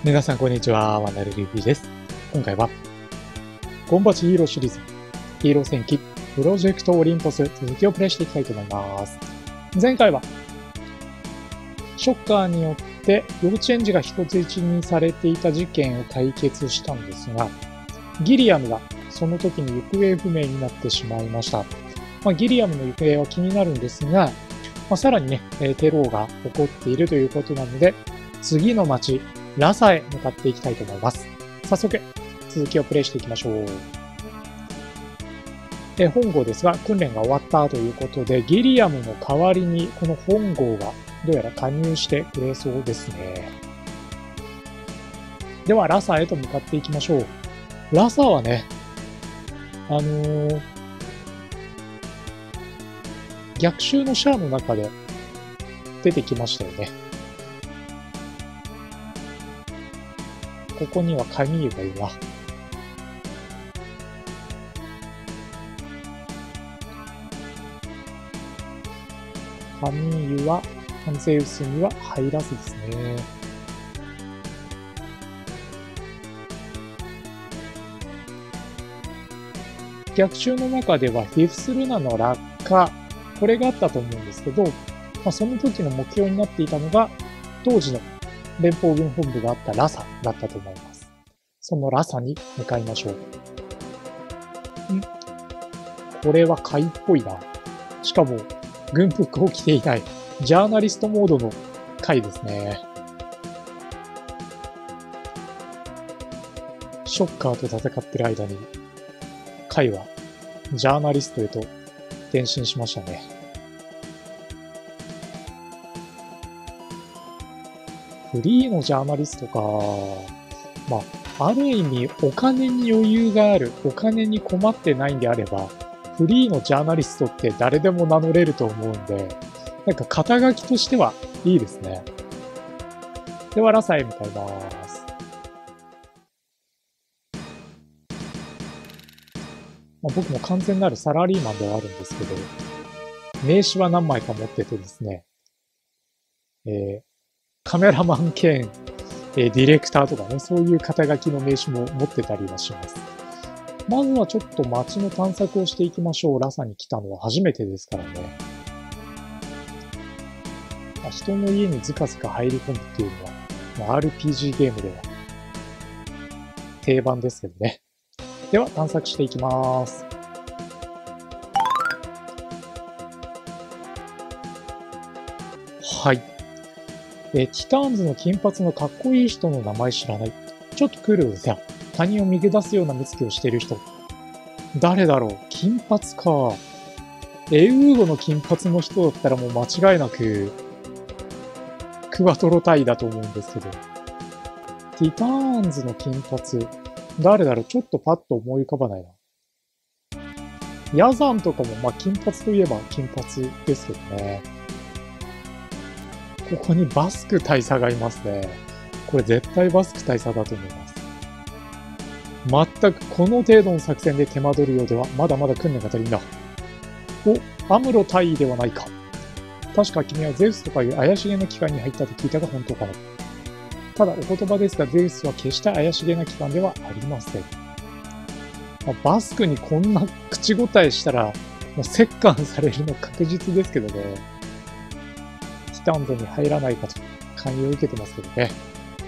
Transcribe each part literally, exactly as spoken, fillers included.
皆さんこんにちは、ワナルルービーです。今回は、ゴンバチヒーローシリーズ、ヒーロー戦記、プロジェクトオリンポス、続きをプレイしていきたいと思います。前回は、ショッカーによって幼稚園児が人質にされていた事件を解決したんですが、ギリアムがその時に行方不明になってしまいました。まあ、ギリアムの行方は気になるんですが、まあ、さらにね、テロが起こっているということなので、次の街、ラサへ向かっていきたいと思います。早速、続きをプレイしていきましょう。え本郷ですが、訓練が終わったということで、ギリアムの代わりにこの本郷がどうやら加入してくれそうですね。では、ラサへと向かっていきましょう。ラサはね、あのー、逆襲のシャアの中で出てきましたよね。ここにはカミーユがいるな。カミーユはアンゼウスには入らずですね。逆襲の中ではフィフスルナの落下、これがあったと思うんですけど、まあ、その時の目標になっていたのが当時の連邦軍本部があったラサだったと思います。そのラサに向かいましょう。んこれは貝っぽいな。しかも、軍服を着ていない、ジャーナリストモードの貝ですね。ショッカーと戦ってる間に、貝はジャーナリストへと転身しましたね。フリーのジャーナリストか。まあ、ある意味お金に余裕がある、お金に困ってないんであれば、フリーのジャーナリストって誰でも名乗れると思うんで、なんか肩書きとしてはいいですね。では、ラサへ向かいます。まあ、僕も完全なるサラリーマンではあるんですけど、名刺は何枚か持っててですね、えーカメラマン兼、えー、ディレクターとかね、そういう肩書きの名刺も持ってたりはします。まずはちょっと街の探索をしていきましょう。ラサに来たのは初めてですからね。まあ、人の家にずかずか入り込むっていうのは、まあ、アールピージー ゲームでは定番ですけどね。では探索していきます。はい。えー、ティターンズの金髪のかっこいい人の名前知らない。ちょっとクールですよ。他人を見下すような目つきをしている人。誰だろう？金髪か。エウーゴの金髪の人だったらもう間違いなく、クワトロタイだと思うんですけど。ティターンズの金髪。誰だろう？ちょっとパッと思い浮かばないな。ヤザンとかも、まあ、金髪といえば金髪ですけどね。ここにバスク大佐がいますね。これ絶対バスク大佐だと思います。全くこの程度の作戦で手間取るようではまだまだ訓練が足りんだ。お、アムロ大尉ではないか。確か君はゼウスとかいう怪しげな機関に入ったと聞いたが本当かな。ただお言葉ですがゼウスは決して怪しげな機関ではありません。まあ、バスクにこんな口答えしたらもう折檻されるの確実ですけどね。ティターンズに入らないかと勧誘を受けてますけどね。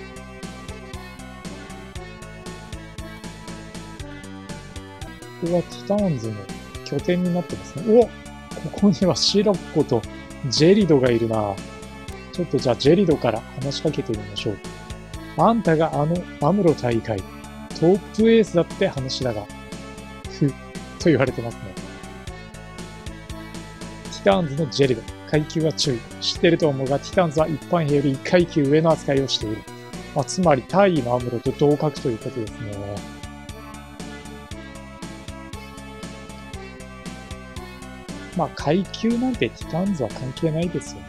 ここはティターンズの拠点になってますね。お！ここにはシロッコとジェリドがいるな。ちょっとじゃあジェリドから話しかけてみましょう。あんたがあのアムロ大会トップエースだって話だが、ふっと言われてますね。ティターンズのジェリド。階級は注意。知ってると思うが、ティターンズは一般兵よりいち階級上の扱いをしている。まあ、つまり、大尉のアムロと同格ということですね。まあ、階級なんてティターンズは関係ないですよね。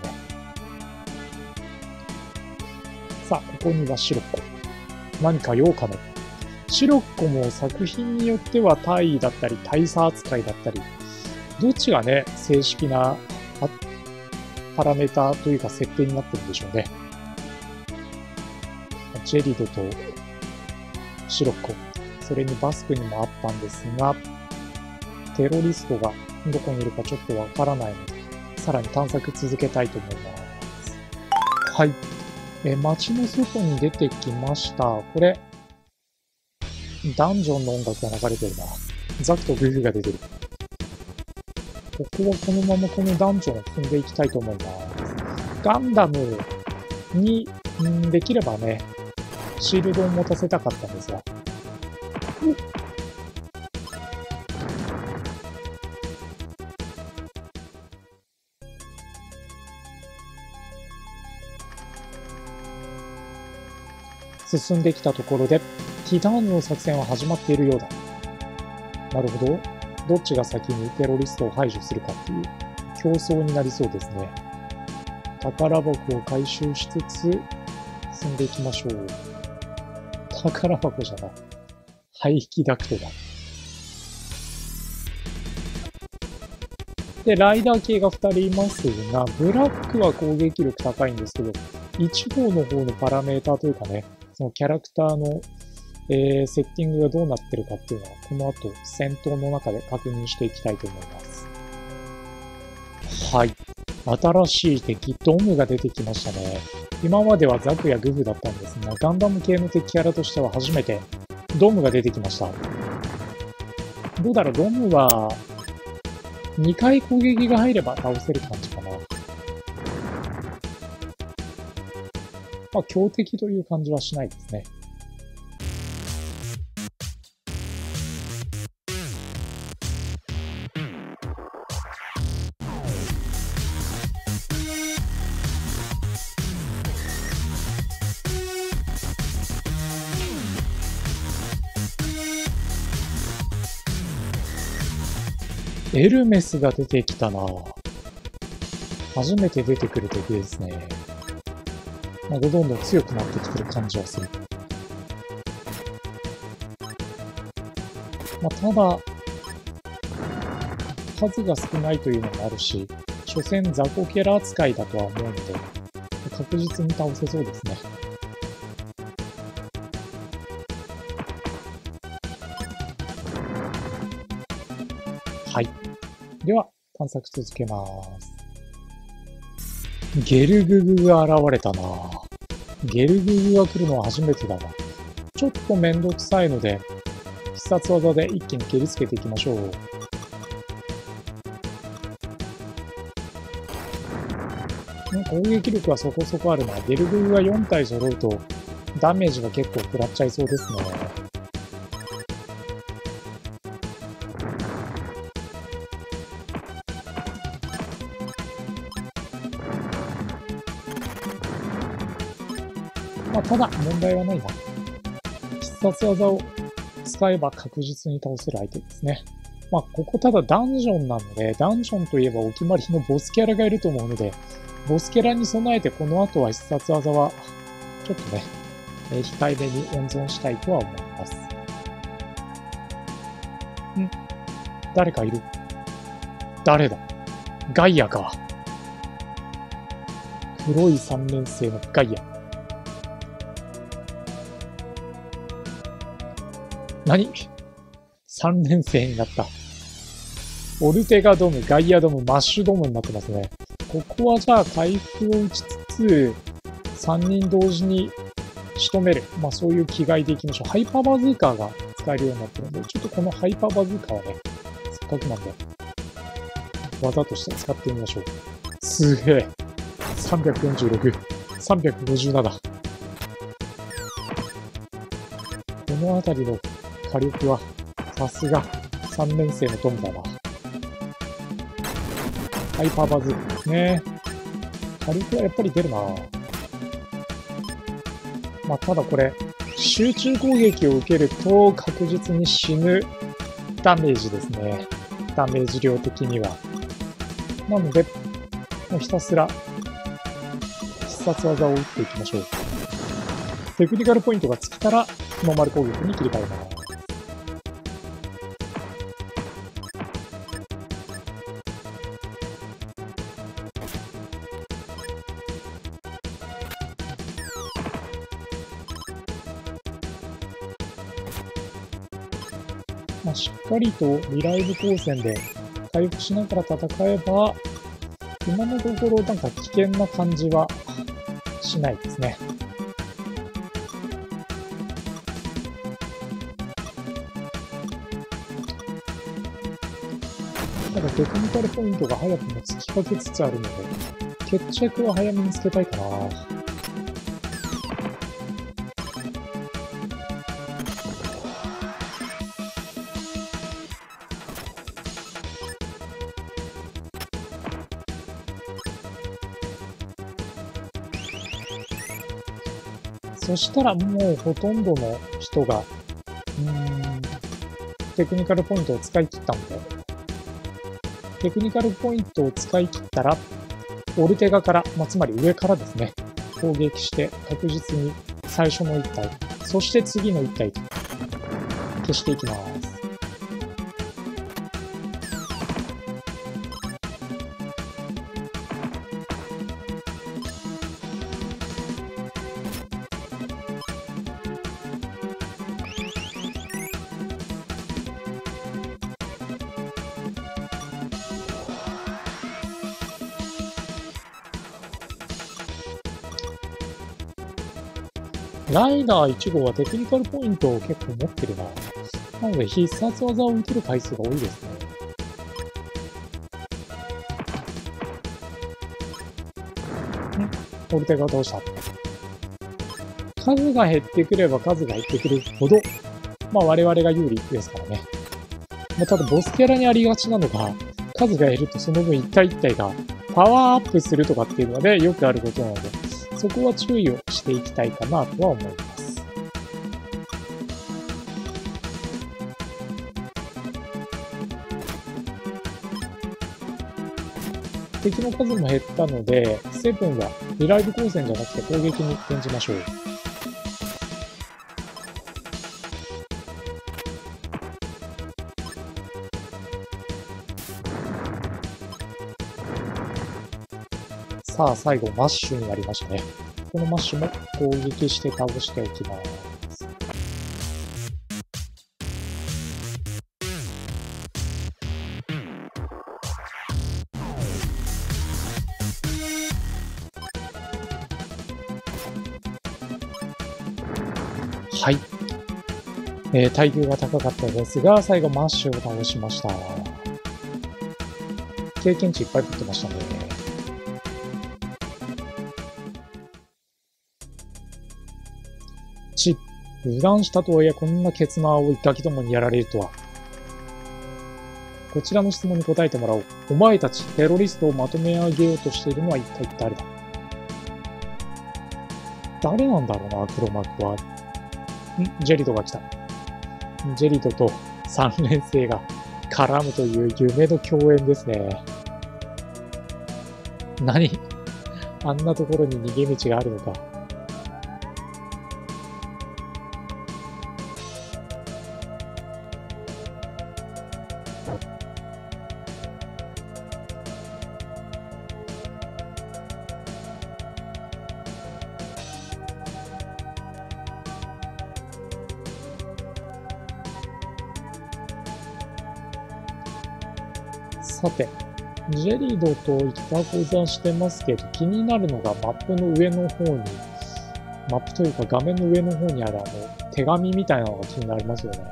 さあ、ここにはシロッコ。何か用かね。シロッコも作品によっては大尉だったり、大佐扱いだったり、どっちがね、正式なパラメータというか設定になってるんでしょうね。 ジェリドとシロッコ、それにバスクにもあったんですが、テロリストがどこにいるかちょっとわからないので、さらに探索続けたいと思います。はい。え、街の外に出てきました。これ、ダンジョンの音楽が流れてるな。ザクとグフが出てる。ここはこのままこのダンジョンを踏んでいきたいと思います。ガンダムに、んできればね、シールドを持たせたかったんですが。進んできたところで、ティターヌの作戦は始まっているようだ。なるほど。どっちが先にテロリストを排除するかっていう競争になりそうですね。宝箱を回収しつつ進んでいきましょう。宝箱じゃない。排気ダクトだ。で、ライダー系がふたりいますが、ブラックは攻撃力高いんですけど、いち号の方のパラメーターというかね、そのキャラクターの、えー、セッティングがどうなってるかっていうのは、この後戦闘の中で確認していきたいと思います。はい。新しい敵、ドムが出てきましたね。今まではザクやグフだったんですが、ガンダム系の敵キャラとしては初めてドムが出てきました。どうだろう、ドムはにかい攻撃が入れば倒せる感じかな。まあ、強敵という感じはしないですね。エルメスが出てきたな。初めて出てくる敵ですね。なんかどんどん強くなってきてる感じはする。まあ、ただ、数が少ないというのもあるし、所詮雑魚キャラ扱いだとは思うので、確実に倒せそうですね。はい。では、探索続けます。ゲルググが現れたな。ゲルググが来るのは初めてだな。ちょっとめんどくさいので、必殺技で一気に蹴りつけていきましょう。攻撃力はそこそこあるな。ゲルググがよん体揃うと、ダメージが結構食らっちゃいそうですね。まあ、ただ、問題はないな。必殺技を使えば確実に倒せる相手ですね。まあ、ここただダンジョンなので、ダンジョンといえばお決まりのボスキャラがいると思うので、ボスキャラに備えてこの後は必殺技は、ちょっとね、えー、控えめに温存したいとは思います。ん？誰かいる？誰だ？ガイアか。黒い三年生のガイア。何？三年生になった。オルテガドム、ガイアドム、マッシュドムになってますね。ここはじゃあ回復を打ちつつ、さんにん同時に仕留める。まあそういう気概でいきましょう。ハイパーバズーカーが使えるようになってるので、ちょっとこのハイパーバズーカーはね、せっかくなんで、技として使ってみましょう。すげえ。さんびゃくよんじゅうろく、さんびゃくごじゅうなな。このあたりの火力は、さすがさんねん生のトムだな。ハイパーバズーカですね。火力はやっぱり出るな。まあ、ただこれ、集中攻撃を受けると確実に死ぬダメージですね。ダメージ量的には。なので、もうひたすら必殺技を打っていきましょう。テクニカルポイントが尽きたら、ノーマル攻撃に切り替えます。 まあ、しっかりとリライブ光線で回復しながら戦えば、今のところなんか危険な感じはしないですね。ただテクニカルポイントが早くも尽きかけつつあるので、決着は早めにつけたいかな。そしたらもうほとんどの人が、うーん、テクニカルポイントを使い切ったので、テクニカルポイントを使い切ったら、オルテガから、まあ、つまり上からですね、攻撃して確実に最初のいち体、そして次のいち体と消していきます。ライダーいち号はテクニカルポイントを結構持ってるな。なので必殺技を打てる回数が多いですね。んオルテガどうした？数が減ってくれば数が減ってくるほど、まあ我々が有利ですからね。まあ、ただボスキャラにありがちなのが、数が減るとその分一体一体がパワーアップするとかっていうのでよくあることなので、そこは注意をしていきたいかなとは思います。敵の数も減ったので、セブンはリライブ光線じゃなくて攻撃に転じましょう。さあ、最後、マッシュになりましたね。このマッシュも攻撃して倒しておきます。はい。えー、耐久が高かったですが、最後マッシュを倒しました。経験値いっぱい取ってましたね。ち、油断したとはいえこんなケツの青いガキどもにやられるとは。こちらの質問に答えてもらおう。お前たちテロリストをまとめ上げようとしているのは一体誰だ？誰なんだろうな、黒幕は。んジェリドが来た。ジェリドと三連星が絡むという夢の共演ですね。何？あんなところに逃げ道があるのか。さて、ジェリドといたござしてますけど、気になるのがマップの上の方に、マップというか画面の上の方にあるあの手紙みたいなのが気になりますよね。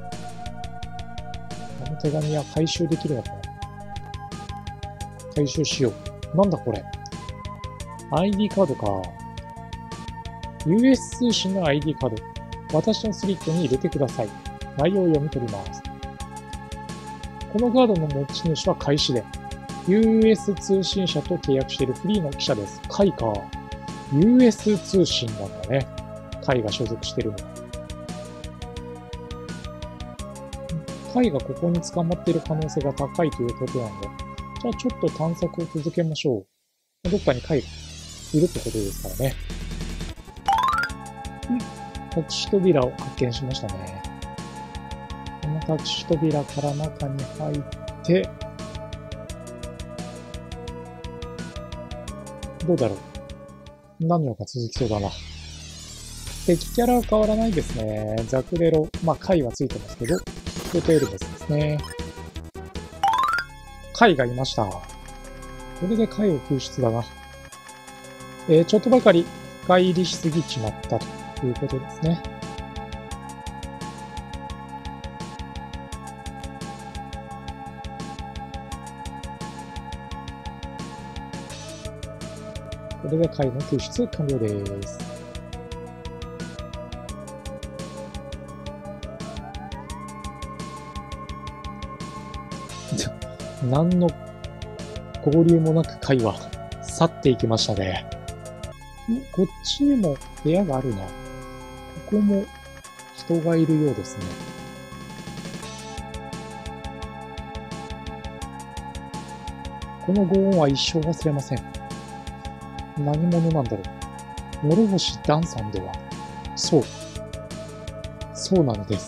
あの手紙は回収できるのかな？回収しよう。なんだこれ？アイディー カードか。ユーエス 通信の アイディー カード。私のスリットに入れてください。内容を読み取ります。このカードの持ち主は開始で、ユーエス 通信社と契約しているフリーの記者です。カイか。ユーエス 通信なんだね。カイが所属してるのは。カイがここに捕まっている可能性が高いということなので、じゃあちょっと探索を続けましょう。どっかにカイがいるってことですからね。隠し扉を発見しましたね。この隠し扉から中に入って、どうだろう。何秒か続きそうだな。敵キャラは変わらないですね。ザクレロ、まあ、カイはついてますけど、 セトエルメスですね。貝がいました。これで貝を救出だな。えー、ちょっとばかり深入りしすぎちまったということですね。これで貝の救出完了です。何の合流もなく貝は去っていきましたね。んこっちにも部屋があるな。ここも人がいるようですね。このご恩は一生忘れません。何者なんだろう。諸星ダンさんでは。そう。そうなのです。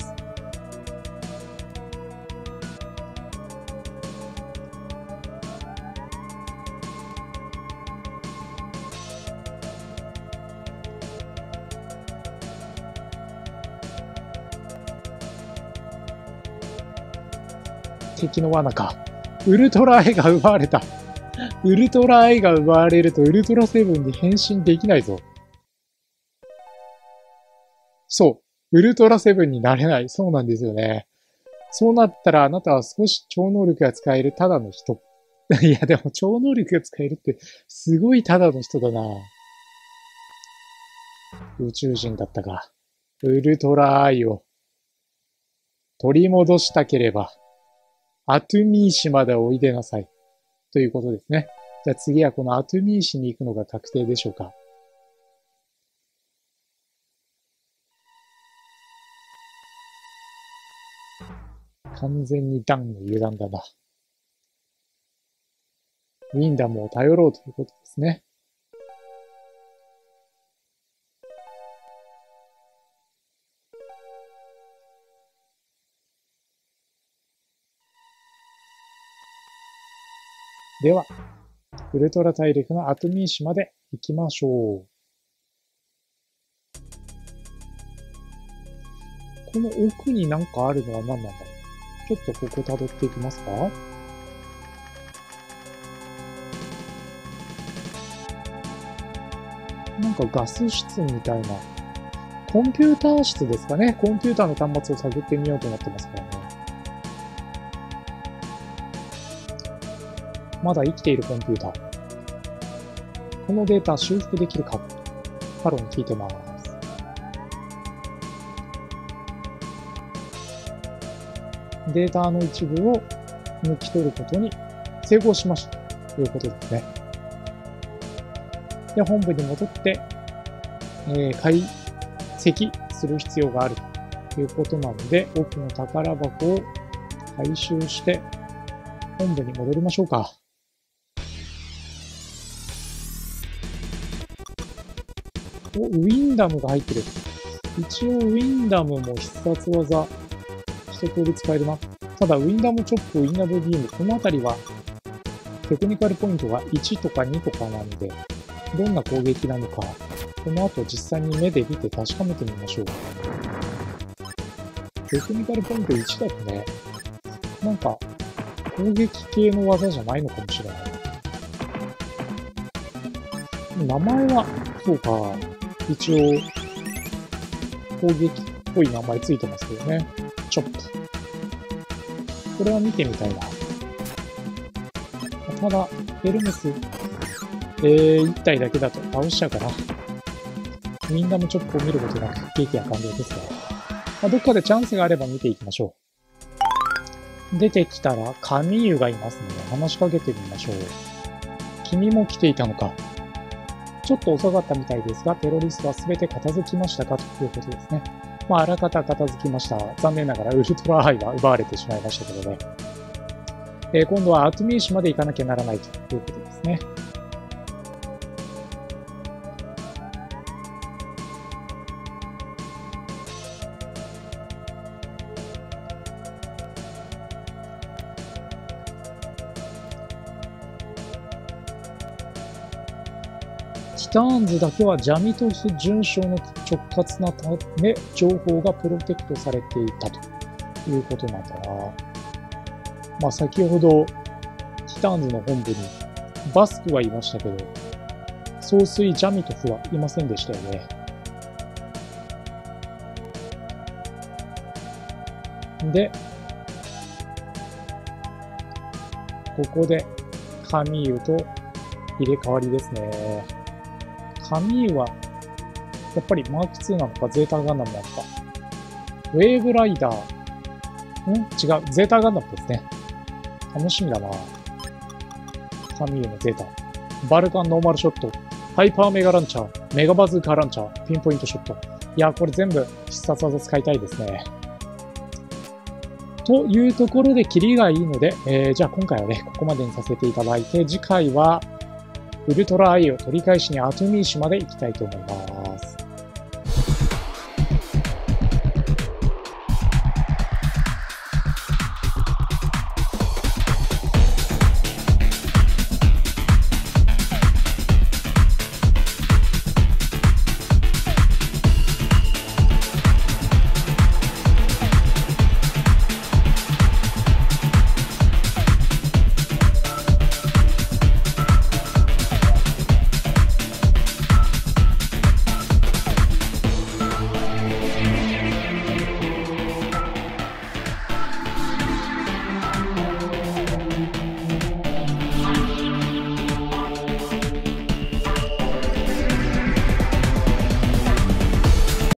敵の罠か。ウルトラアイが奪われた。ウルトラアイが奪われるとウルトラセブンに変身できないぞ。そう。ウルトラセブンになれない。そうなんですよね。そうなったらあなたは少し超能力が使えるただの人。いやでも超能力が使えるってすごいただの人だな。宇宙人だったか。ウルトラアイを取り戻したければアトゥミー市までおいでなさい。ということですね。じゃあ次はこのアトゥミー市に行くのが確定でしょうか。完全にダンの油断だな。ウィンダムを頼ろうということですね。では、ウルトラ大陸のアトゥミー市まで行きましょう。この奥になんかあるのは何なんだろう。ちょっとここ辿っていきますか。なんかガス室みたいな。コンピューター室ですかね。コンピューターの端末を探ってみようと思ってますからね。まだ生きているコンピューター。このデータ修復できるか。ハロに聞いてます。データの一部を抜き取ることに成功しましたということですね。で、本部に戻って、えー、解析する必要があるということなので、奥の宝箱を回収して本部に戻りましょうか。お、ウィンダムが入ってる。一応ウィンダムも必殺技一通り使えるな。ただウィンダムチョップ、ウィンダムビーム、このあたりはテクニカルポイントがいちとかにとかなんで、どんな攻撃なのか、この後実際に目で見て確かめてみましょう。テクニカルポイントいちだとね、なんか攻撃系の技じゃないのかもしれない。名前は、そうか、一応攻撃っぽい名前ついてますけどね。チョップ。これは見てみたいな。ただ、エルメス、えー、いち体だけだと倒しちゃうかな。ウィンダムチョップを見ることなく撃破完了ですが、まあ、どっかでチャンスがあれば見ていきましょう。出てきたら、カミーユがいますので、話しかけてみましょう。君も来ていたのか。ちょっと遅かったみたいですが、テロリストは全て片付きましたかということですね。まあ、あらかた片付きました。残念ながらウルトラアイは奪われてしまいましたけどね。えー、今度はアトゥミー市まで行かなきゃならないということですね。ティターンズだけはジャミトス准将の直轄なため情報がプロテクトされていたということなんだな。まあ先ほど、ティターンズの本部にバスクはいましたけど、総帥ジャミトフはいませんでしたよね。で、ここでカミーユと入れ替わりですね。カミーユは、やっぱりマークツーなのか、ゼータガンダムなのか。ウェーブライダー。ん違う、ゼータガンダムですね。楽しみだな。カミーユのゼータ。バルカンノーマルショット。ハイパーメガランチャー。メガバズーカーランチャー。ピンポイントショット。いや、これ全部必殺技使いたいですね。というところでキリがいいので、えー、じゃあ今回はね、ここまでにさせていただいて、次回はウルトラアイを取り返しにアトミーシュまで行きたいと思います。